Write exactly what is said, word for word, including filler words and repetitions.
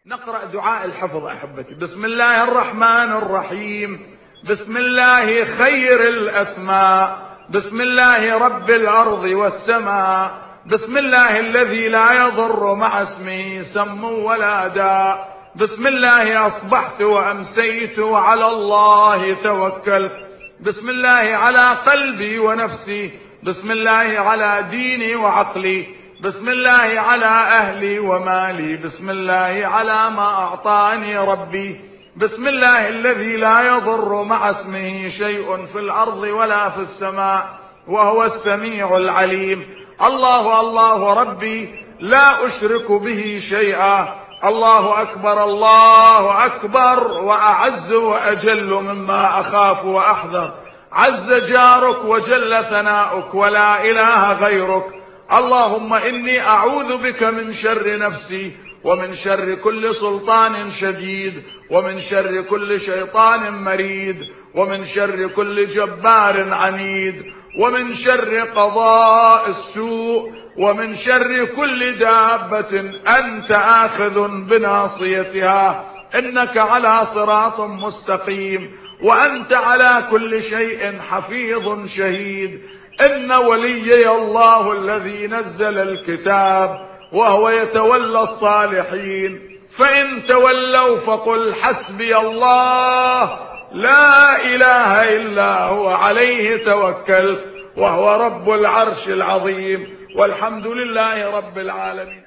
نقرأ دعاء الحفظ أحبتي. بسم الله الرحمن الرحيم، بسم الله خير الأسماء، بسم الله رب الأرض والسماء، بسم الله الذي لا يضر مع اسمه سم ولا داء، بسم الله أصبحت وأمسيت وعلى الله توكلت، بسم الله على قلبي ونفسي، بسم الله على ديني وعقلي، بسم الله على أهلي ومالي، بسم الله على ما أعطاني ربي، بسم الله الذي لا يضر مع اسمه شيء في الأرض ولا في السماء وهو السميع العليم. الله الله ربي لا أشرك به شيئا. الله أكبر الله أكبر وأعز وأجل مما أخاف وأحذر. عز جارك وجل ثناؤك ولا إله غيرك. اللهم إني أعوذ بك من شر نفسي ومن شر كل سلطان شديد ومن شر كل شيطان مريد ومن شر كل جبار عنيد ومن شر قضاء السوء ومن شر كل دابة أنت آخذ بناصيتها، إنك على صراط مستقيم وأنت على كل شيء حفيظ شهيد. إن وليي الله الذي نزل الكتاب وهو يتولى الصالحين، فإن تولوا فقل حسبي الله لا إله إلا هو عليه توكلت وهو رب العرش العظيم، والحمد لله رب العالمين.